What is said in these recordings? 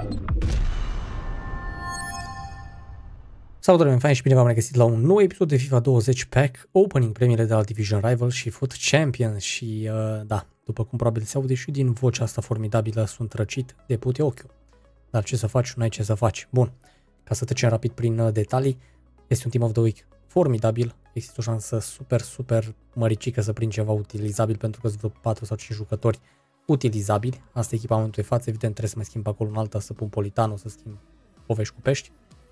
Salutare, fain și bine v-am regăsit la un nou episod de FIFA 20 Pack Opening, premiile de la Division Rival și Foot Champions și da, după cum probabil se aude și din vocea asta formidabilă, sunt răcit de pute ochiul. Dar ce să faci, nu ai ce să faci. Bun, ca să trecem rapid prin detalii, este un Team of the Week formidabil, există o șansă super măricică să prind ceva utilizabil pentru că sunt vreo 4 sau 5 jucători utilizabili. Asta e echipamentul de față, evident trebuie să mă schimb pe acolo în alta, să pun Politano, să schimb povești cu pești.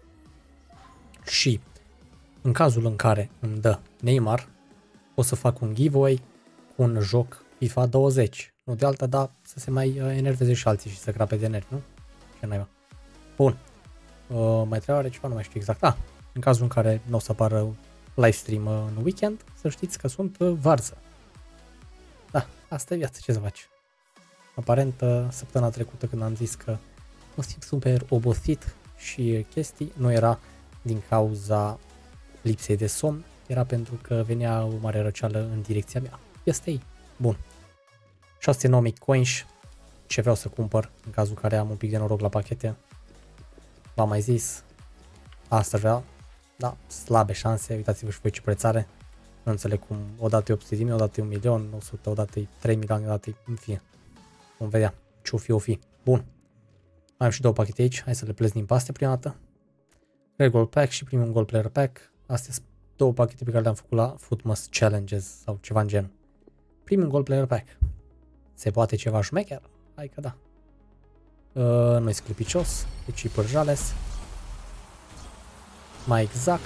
Și în cazul în care îmi dă Neymar, o să fac un giveaway cu un joc FIFA 20. Nu de alta, dar să se mai enerveze și alții și să crape de nervi, nu? Ce naiba. Bun. Mai trebuie ceva, nu mai știu exact. În cazul în care nu o să apară livestream în weekend, să știți că sunt varză. Da, asta e viața, ce să faci. Aparent, săptămâna trecută când am zis că mă simt super obosit și chestii, nu era din cauza lipsei de somn, era pentru că venea o mare răceală în direcția mea. Este ei. Bun. 609 coins, ce vreau să cumpăr în cazul care am un pic de noroc la pachete. V-am mai zis, asta vreau, da, slabe șanse, uitați-vă și voi ce preț are. Nu înțeleg cum, odată e 800.000, odată e 1.000.000, 100, odată e 3 milioane, odată e, în fine. Vom vedea ce o fi. Bun. Mai am și două pachete aici, hai să le pleznim pe astea prima dată. Red Gold Pack și primul Gold Player Pack. Astea sunt două pachete pe care le-am făcut la Footmas Challenges sau ceva în genul. Primul Gold Player Pack. Se poate ceva șmecher? Hai că da. Nu-i sclipicios, deci e părjales. Mai exact.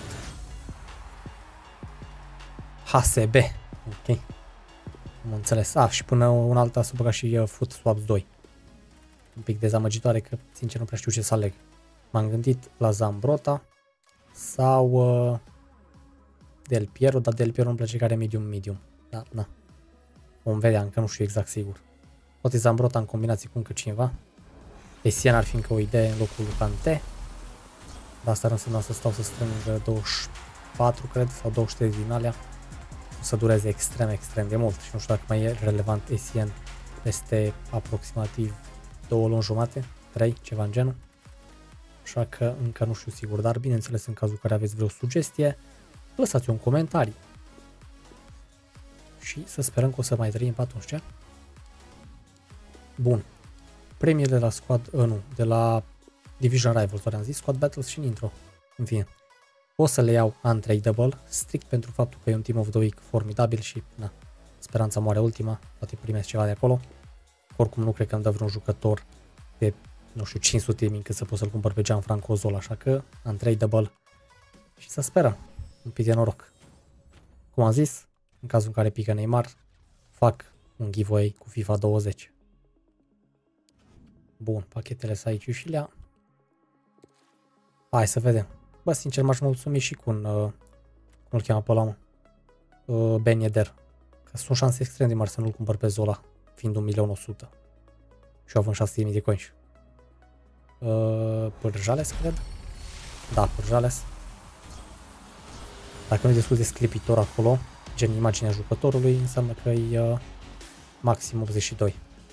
HSB. Ok. Am înțeles. Și până un alta să băga și Foot Swaps 2. Un pic dezamăgitoare că sincer nu prea știu ce să aleg. M-am gândit la Zambrotta sau Del Piero, dar Del Piero îmi place care medium. Da, na. Vom vedea, încă nu știu exact sigur. Poate Zambrotta în combinație cu încă cineva. Essien ar fi încă o idee în locul lui Kanté. Dar asta ar însemna să stau să strâng 24, cred, sau 23 din alea. O să dureze extrem de mult și nu știu dacă mai e relevant Essien peste aproximativ 2 luni jumate, 3, ceva în genul. Așa că încă nu știu sigur, dar bineînțeles în cazul în care aveți vreo sugestie, lăsați un comentariu. Și să sperăm că o să mai trăim pe atunci, ce? Bun. Premiile de la Squad, nu, de la Division Rivals, am zis, Squad Battles și Nitro. În fine. O să le iau untradable, strict pentru faptul că e un Team of the Week formidabil și, na, speranța moare ultima, poate primesc ceva de acolo. Oricum nu cred că îmi dă vreun jucător de, nu știu, 500 de mii încât să pot să-l cumpăr pe Gianfranco Zola, așa că untradable și să sperăm un pic de noroc. Cum am zis, în cazul în care pică Neymar, fac un giveaway cu FIFA 20. Bun, pachetele sunt aici și lea. Hai să vedem. Bă, sincer m-aș mulțumi și cu un, cum-l cheamă pe ăla, mă? Ben Yedder. Că sunt șanse extrem de mari să nu-l cumpăr pe Zola, fiind 1.100.000. Și eu având 6.000 de coins. Părjales, cred? Da, Părjales. Dacă nu e destul de sclipitor acolo, gen imaginea jucătorului, înseamnă că e maxim 82.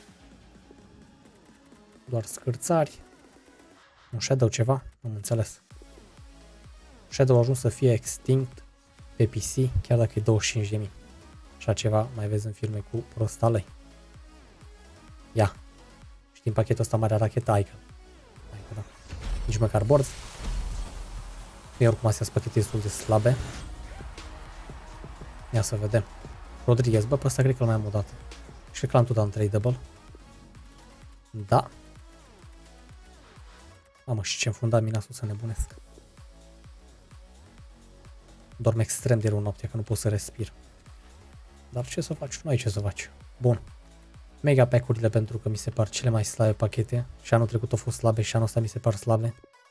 Doar scârțari. Un Shadow ceva? Am înțeles. Shadow a ajuns să fie extinct pe PC, chiar dacă e 25.000. Așa ceva mai vezi în filme cu prostalei. Ia. Și din pachetul ăsta mare racheta Icon. Da. Nici măcar board. Mie oricum astea sunt pachete destul de slabe. Ia să vedem. Rodriguez, bă, pe ăsta cred că îl mai am o dată. Și cred că l-am tot untradable. Da. Mamă, și ce-mi funda minasul să nebunesc. Dorm extrem de rău noaptea, că nu pot să respir. Dar ce să faci? Nu ai ce să faci. Bun. Mega pack-urile pentru că mi se par cele mai slabe pachete. Și anul trecut au fost slabe și anul ăsta mi se par slabe.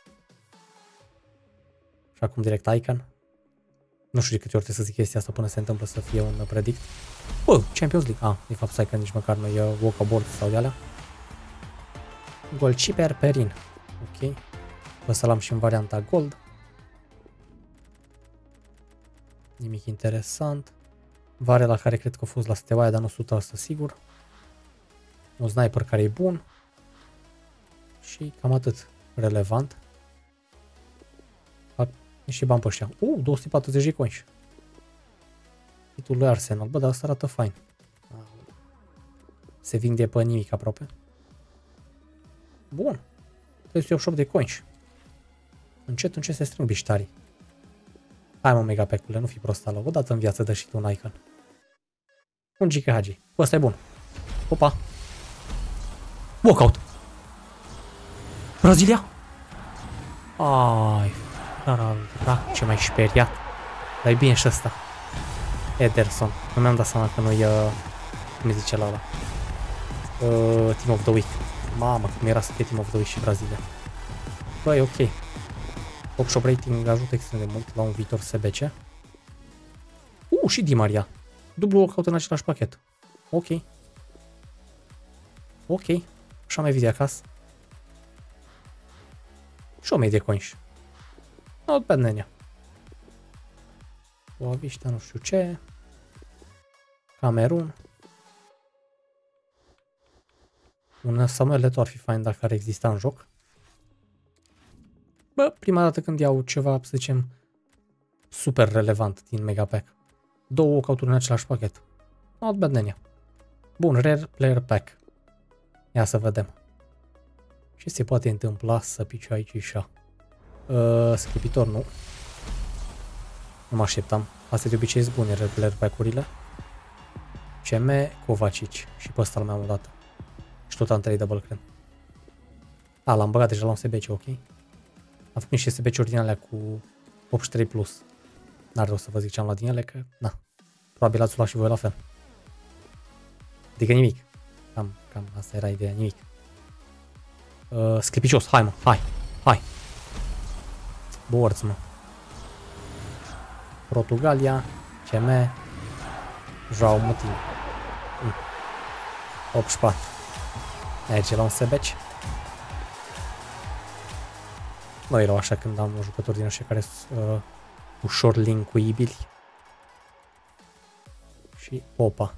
Și acum direct Icon. Nu știu de câte ori trebuie să zic chestia asta până se întâmplă să fie un predict. Bă, Champions League. De fapt Icon nici măcar nu e walkaboard sau de alea. Golciper Perin. Ok. O să l-am și în varianta Gold. Nimic interesant. Vare la care cred că a fost la Steaua, dar nu 100% sigur. Un sniper care e bun. Și cam atât relevant. Fac niște bani pe ăștia. 240 de coins. Titlul lui Arsenal. Bă, dar asta arată fain. Se vinde pe nimic aproape. Bun. 388 de coins. Încet, încet se strâng biștarii. Hai mă, megapack-ule, nu fi prost ală. Odată în viață dă și tu un icon. Un Giga Hagi. Ăsta e bun. Opa. Walkout. Brazilia? Ai. Ce mai speriat. Dar e bine și ăsta. Ederson. Nu mi-am dat seama că nu-i... cum îi zice la ăla? Team of the Week. Mamă, cum era să fie Team of the Week și Brazilia. Băi, ok. Top shop rating ajută extrem de mult la un viitor SBC. Și Di Maria. Dublu walkout în același pachet. Ok. Ok. Și am mai vizit acasă. Și 1000 de coins. Not bad, nenea. Boaviștea, nu știu ce. Camerun. Un Samuel Eto'o ar fi fain dacă ar exista în joc. Bă, prima dată când iau ceva, să zicem, super relevant din Megapack. 2 walkout-uri în același pachet. Not bad, nenea. Bun, Rare Player Pack. Ia să vedem. Ce se poate întâmpla să pici aici așa? Schipitor, nu. Nu mă așteptam. Astea de obicei sunt bune, Rare Player Pack-urile. CM, Kovacic. Și pe ăsta l-am odată. Și tot am 3 double, cred. L-am băgat deja la un SBC, ok. Am făcut niște SBC-uri din alea cu 83+. N-ar rău să vă zic ce am luat din ele, că, na, probabil ați luat și voi la fel. Adică nimic. Cam asta era ideea, nimic. Sclipicios, hai mă, hai. Boards, mă. Portugalia, CM, Joao Mutin. 84. Merge la un SBC. Nu erau așa când am jucători din ăștia care sunt ușor linkuibili. Și Popa.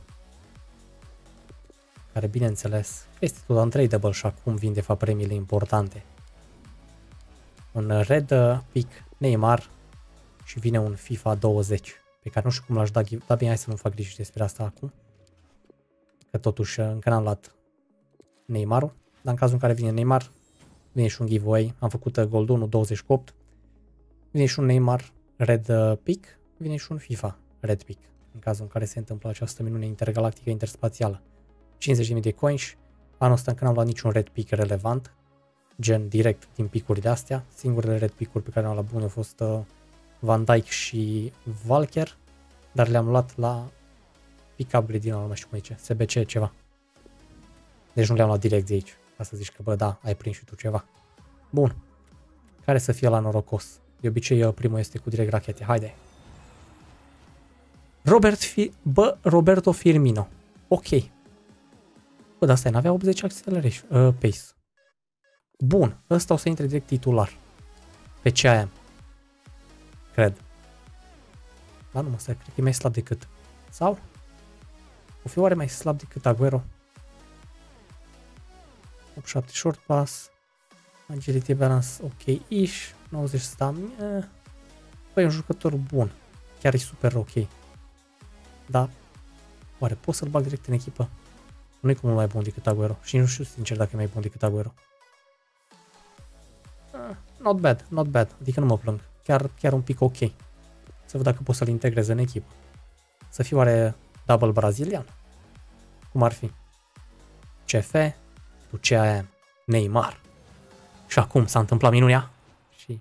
Care, bineînțeles, este tot untradable și acum vin de fapt premiile importante. Un Red Pick Neymar și vine un FIFA 20, pe care nu știu cum l-aș da, dar bine, hai să nu fac griji despre asta acum. Că totuși încă n-am luat Neymarul, dar în cazul în care vine Neymar, vine și un giveaway. Am făcut Gold 1, 28, vine și un Neymar Red Pick, vine și un FIFA Red Pick, în cazul în care se întâmplă această minune intergalactică interspațială. 50.000 de coins. Anul ăsta încă n-am luat niciun red pick relevant, gen direct din picurile astea. Singurele red pick-uri pe care le-am luat bune au fost Van Dijk și Walker, dar le-am luat la pick-up-uri din ăla, nu știu cum zice, SBC ceva. Deci nu le-am luat direct de aici, ca să zici că bă, da, ai prins și tu ceva. Bun. Care să fie la norocos? De obicei primul este cu direct rachete. Haide. Roberto Firmino. Ok. Bă, dar stai, n-avea 80 acceleration, pace. Bun, ăsta o să intre direct titular. Pe ce am. Cred. Dar nu mă stai, cred că e mai slab decât. Sau? O fi oare mai slab decât Aguero? 87 short pass. Agility balance ok-ish. 90 stamina. Băi, e un jucător bun. Chiar e super ok. Da. Oare pot să-l bag direct în echipă? Nu e cum mai bun decât Aguero. Și nu știu sincer dacă e mai bun decât Aguero. Not bad, not bad. Adică nu mă plâng. Chiar un pic ok. Să văd dacă pot să-l integrez în echipă. Să fie oare double brazilian? Cum ar fi? CF, tu ce am? Neymar. Și acum s-a întâmplat minunea. Și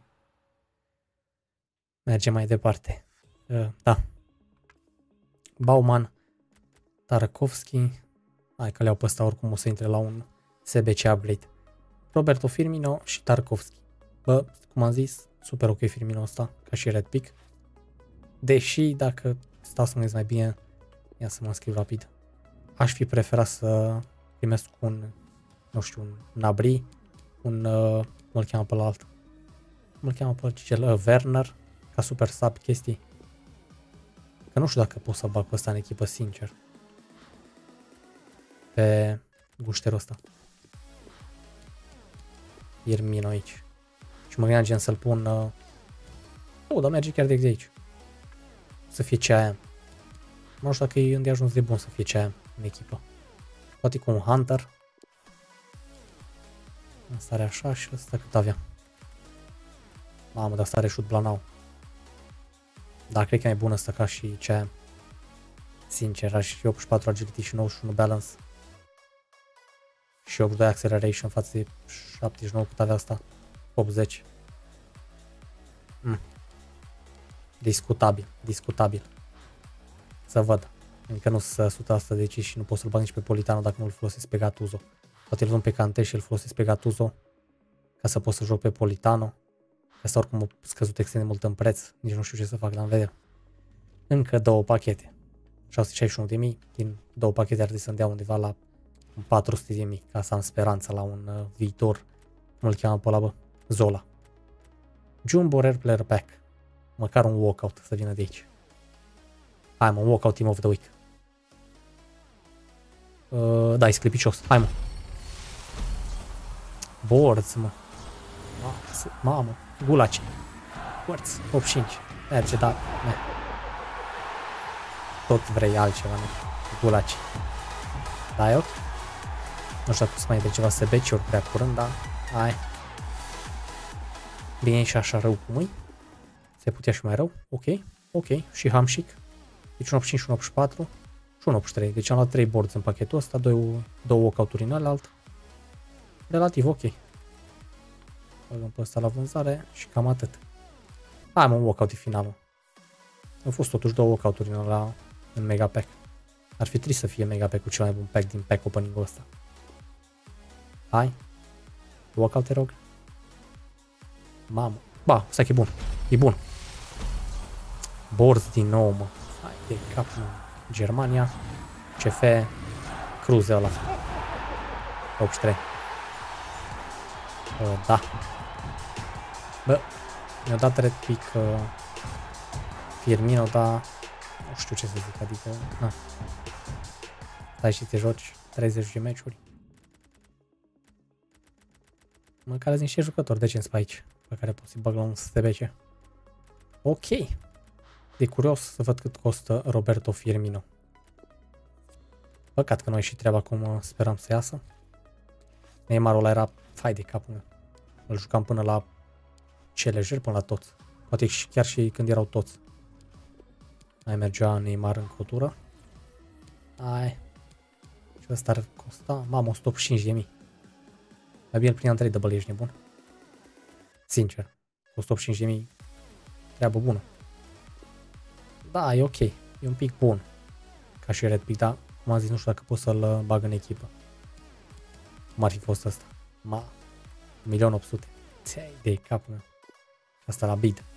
mergem mai departe. Da. Bauman, Tarkovski. Hai că le-au pe ăsta, oricum o să intre la un SBC upgrade. Roberto Firmino și Tarkovski. Bă, cum am zis, super ok Firmino ăsta, ca și red pick. Deși, dacă stau să mă gândesc mai bine, ia să mă scriu rapid. Aș fi preferat să primesc un, nu știu, un Nabri, un, cum îl cheamă pe la alt. Cum îl cheamă pe cel, Werner, ca super sub chestii. Că nu știu dacă pot să bag pe ăsta în echipă, sincer. Pe gușterul ăsta. Firmino aici. Și mă gândeam gen să-l pun... dar merge chiar de aici. Să fie cea aia. Nu știu dacă e îndeajuns de bun să fie cea aia în echipă. Poate cu un Hunter. Asta are așa și ăsta cât avea. Mamă, dar asta are shoot Blanau. Dar cred că e mai bun ăsta ca și cea aia. Sincer, are și 84 agility și 91 balance. Și 82 acceleration față de 79 cât avea asta. 80. Discutabil, discutabil. Să văd. Încă nu sunt 100% decis și nu pot să-l bag nici pe Politano dacă nu-l folosesc pe Gattuso. Poate îl luăm pe Kanté și îl folosesc pe Gattuso ca să pot să joc pe Politano. Asta oricum a scăzut extrem de mult în preț. Nici nu știu ce să fac, dar vedem. Încă 2 pachete. 661.000. Din 2 pachete ar trebui să-mi dea undeva la 400.000 ca să am speranța la un viitor. Cum îl cheamă pe ăla, bă? Zola. Jumbo Rare Player Pack. Măcar un walkout să vină de aici. Hai mă, walkout team of the week. Da, e sclipicios. Hai mă. Boards, mă. Mamă. Gulaci. Boards. 85. Merge, da. Tot vrei altceva, nu? Gulaci. Da, eu? Nu știu dacă să mai de ceva sebeciuri prea curând, dar hai. Bine și așa rău cum e. Se putea și mai rău. Ok. Ok. Și Hamshik. Deci un 85 și un 84 și un 83. Deci am luat 3 boards în pachetul ăsta, 2 walkout-uri în ălalt. Relativ ok. Băgăm pe ăsta la vânzare și cam atât. Hai mă, un walkout e finalul. Au fost totuși 2 walkout-uri în mega pack. Ar fi trist să fie mega pack-ul cel mai bun pack din pack opening-ul ăsta. Hai. Walkout, te rog. Mamă. Ba, ăsta e bun. E bun. Boards din nou, mă. Hai de cap, mă. Germania. CF. Cruze ăla. 83. Da. Bă, mi-a dat red pick Firmino, dar nu știu ce să zic, adică... Na. Stai și te joci 30 de meciuri. Măcar sunt niște jucători decenți pe aici, pe care pot să-i bag la un STBC. Ok. E curios să văd cât costă Roberto Firmino. Păcat că nu a ieșit treaba cum speram să iasă. Neymarul ăla era fai de capul meu. Îl jucam până la lejer, până la toți. Poate chiar și când erau toți. Mai mergea Neymar în cotură. Hai. Și ăsta ar costa, mamă, 185.000. Mai bine îl prind în 3 double, ești nebun. Sincer. 185.000. Treabă bună. Da, e ok. E un pic bun. Ca și red pick, dar cum am zis, nu știu dacă pot să-l bag în echipă. Cum ar fi fost ăsta? 1.800.000. Ți-ai de capul meu. Asta la bid.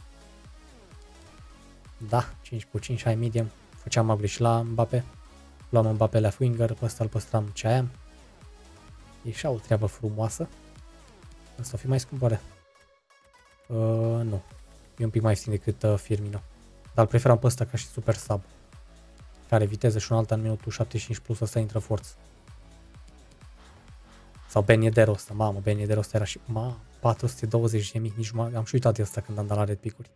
Da, 5 cu 5, hai medium. Făceam upgrade și la Mbappé. Luam Mbappé left winger, pe ăsta îl păstram ce am. E și o treabă frumoasă. Asta o fi mai scumpă. Nu. E un pic mai ieftin decât Firmino. Dar îl preferam pe ăsta ca și super sub. Care viteză și un alt în minutul 75 plus, ăsta intră forță. Sau Ben Yedder ăsta, mamă, Ben Yedder ăsta era și, 420.000, nici am și uitat de ăsta când am dat la red pick-uri.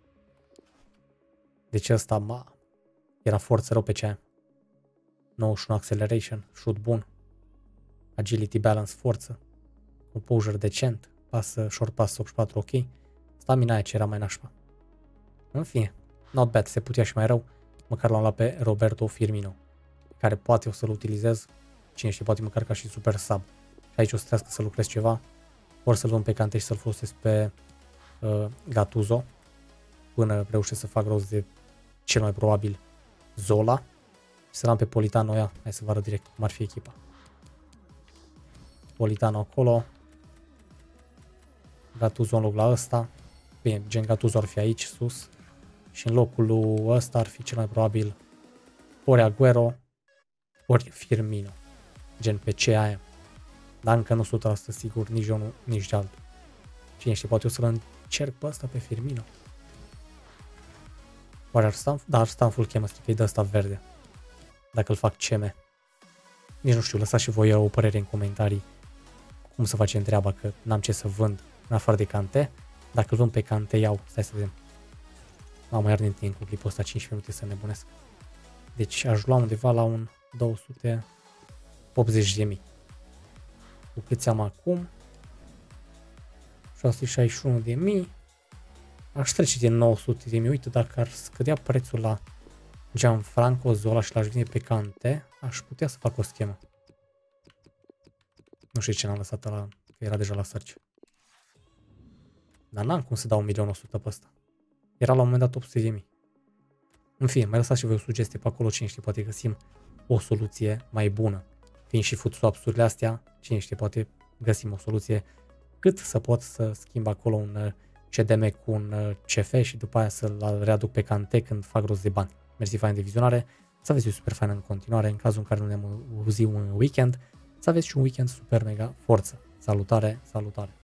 Deci ăsta, era forță rău pe ce. 91 acceleration, shoot bun. Agility, balance, forță. Composure decent, short pass 84, ok. Stamina aia ce era mai nașpa. În fine, not bad, se putea și mai rău. Măcar l-am luat pe Roberto Firmino, care poate o să-l utilizez. Cine știe, poate măcar ca și super sub. Aici o să trească să lucrez ceva. Ori să-l luăm pe Kanté și să-l folosesc pe Gattuso. Până reușesc să fac rost de cel mai probabil Zola. Și să l-am pe Politano ea. Hai să vă arăt direct cum ar fi echipa. Politano acolo. Gattuso în loc la ăsta. Bine, gen Gattuso ar fi aici sus. Și în locul lui ăsta ar fi cel mai probabil ori Aguero, ori Firmino. Gen pe ce aia. Dar încă nu 100% sigur, nici eu nu, nici de altul. Cine știe, poate o să-l încerc pe ăsta pe Firmino. Oare ar sta? Da, ar sta în full chemistry, că e de ăsta verde. Dacă îl fac CM. Nici nu știu, lăsați și voi o părere în comentarii cum să facem treaba, că n-am ce să vând în afară de Kante. Dacă îl vând pe Kante, iau, stai să vedem. Mamă, iar din timp cu clipul ăsta 15 minute să nebunesc. Deci aș lua undeva la un 280.000. Cu câți am acum? 661.000. Aș trece de 900.000. Uite, dacă ar scădea prețul la Gianfranco Zola și l-aș vinde pe Kante, aș putea să fac o schemă. Nu știu ce n-am lăsat ăla, că era deja la search. Dar n-am cum să dau 1.100.000 pe ăsta. Era la un moment dat 800.000. În fine, mai lăsați și voi o sugestie pe acolo, cine știe, poate găsim o soluție mai bună. Fiind și foot swap-urile astea, cine știe, poate găsim o soluție cât să pot să schimb acolo un CDM cu un CF și după aia să-l readuc pe Kante când fac rost de bani. Mersi fain de vizionare, să aveți o super faină în continuare, în cazul în care nu ne-am auzit un weekend, să aveți și un weekend super mega forță. Salutare, salutare!